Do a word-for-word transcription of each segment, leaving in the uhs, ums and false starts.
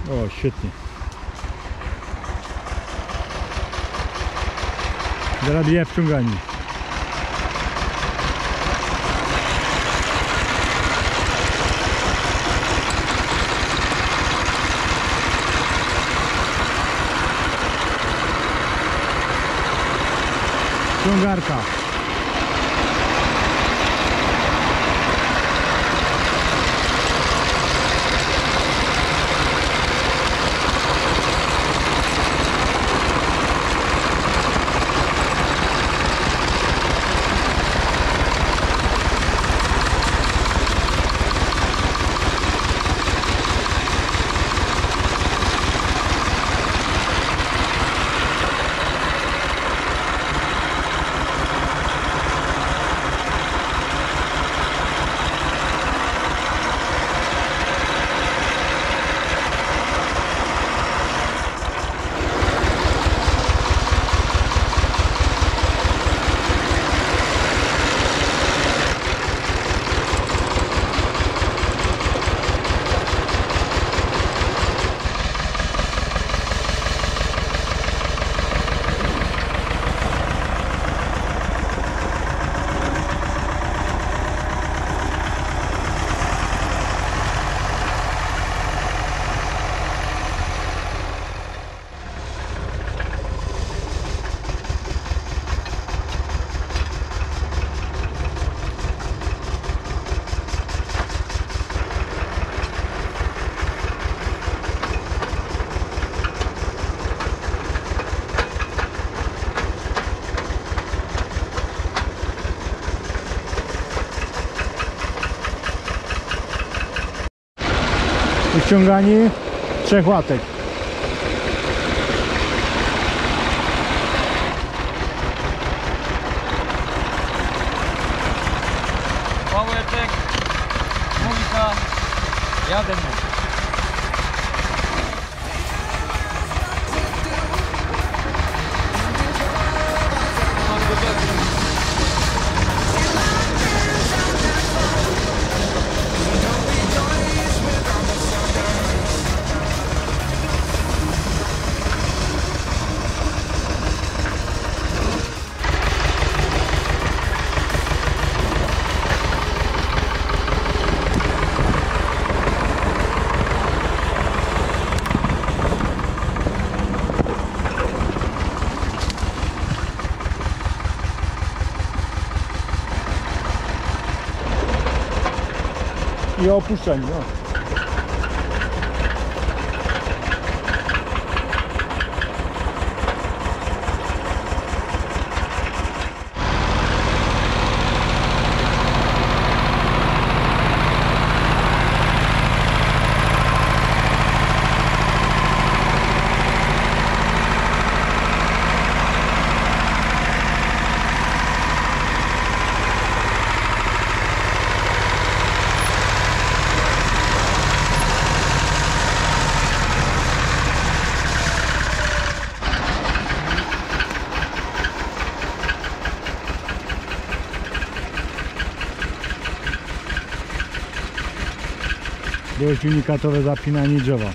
O, świetnie. Zarabia wciąganie. Ciągarka. Wyciąganie trzech łatek. Pałeczek, dwójka, jadę mu. I opuszczenie, no. Dość unikatowe zapinanie drzewa.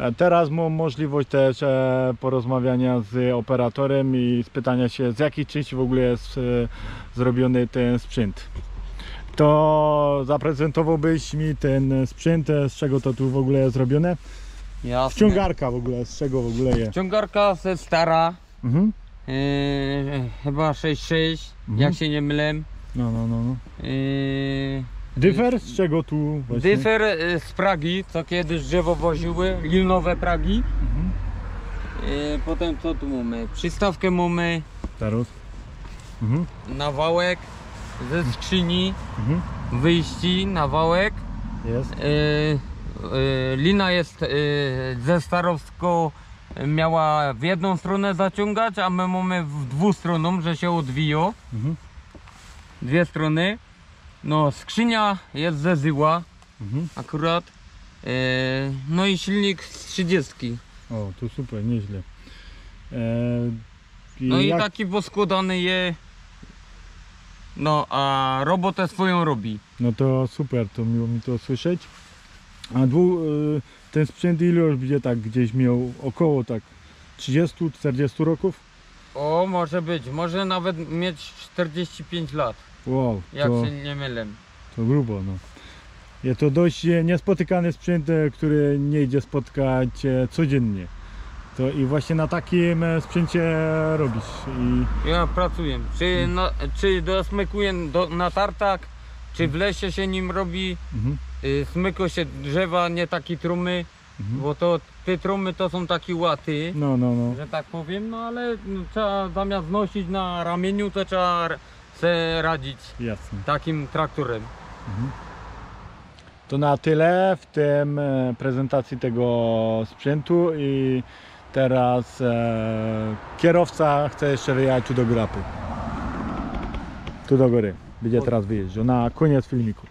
E, Teraz mam możliwość też e, porozmawiania z operatorem i spytania się, z jakich części w ogóle jest e, zrobiony ten sprzęt. To zaprezentowałbyś mi ten sprzęt, e, z czego to tu w ogóle jest zrobione? Jasne. Wciągarka w ogóle, z czego w ogóle jest? Wciągarka ze stara, Mhm. yy, chyba sześć sześć, Mhm. jak się nie mylę. No, no, no. no. Yy, Dyfer, z czego tu właśnie? dyfer yy, z Pragi, co kiedyś drzewo woziły, linowe Pragi. Mhm. Yy, potem co tu mamy? Przystawkę mamy, Teraz. Mhm. nawałek ze skrzyni, Mhm. wyjści, nawałek. Jest. Yy, yy, lina jest yy, ze starowską, miała w jedną stronę zaciągać, a my mamy w dwustronną, że się odwiją. Mhm. Dwie strony. No, skrzynia jest ze zyła Mhm. akurat. Yy, no i silnik z trzydziestki. O, to super, nieźle. E, i No i jak... taki poskładany je. No, a robotę swoją robi. No to super, to miło mi to słyszeć. A dwu, y, ten sprzęt ile już będzie tak gdzieś miał? Około tak trzydzieści czterdzieści roków? O, może być, może nawet mieć czterdzieści pięć lat, Wow, jak to, się nie mylę. to grubo, no. Jest to dość e, niespotykany sprzęt, e, który nie idzie spotkać e, codziennie. To i właśnie na takim e, sprzęcie robisz. I Ja pracuję. Czy, na, czy dosmykuję do, na tartak, czy w lesie się nim robi, mhm, y, smyko się drzewa, nie takie trumy, mhm. bo to te trumy to są takie łaty, No, no, no. że tak powiem, no ale no, trzeba zamiast nosić na ramieniu, to trzeba r- se radzić Jasne. takim traktorem. To na tyle w tym e, prezentacji tego sprzętu i teraz e, kierowca chce jeszcze wyjechać tu do Grapy. Tu do góry. Będzie teraz wyjeżdżał na koniec filmiku.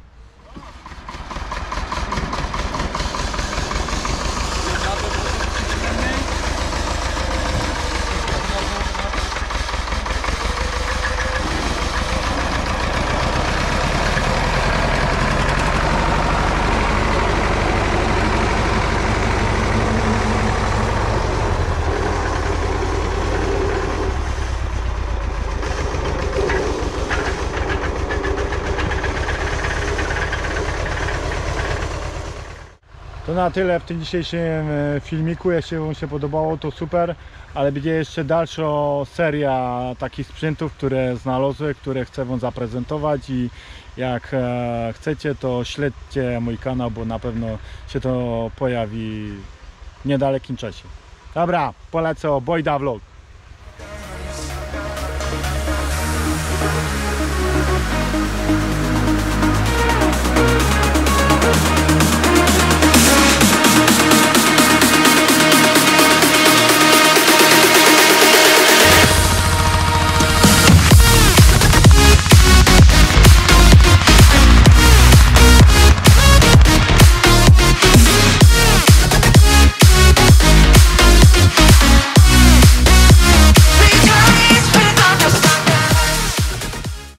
To na tyle w tym dzisiejszym e, filmiku. Jeśli Wam się podobało, to super, ale będzie jeszcze dalsza seria takich sprzętów, które znalazłem, które chcę Wam zaprezentować i jak e, chcecie, to śledźcie mój kanał, bo na pewno się to pojawi w niedalekim czasie. Dobra, polecę Bojda Vlog.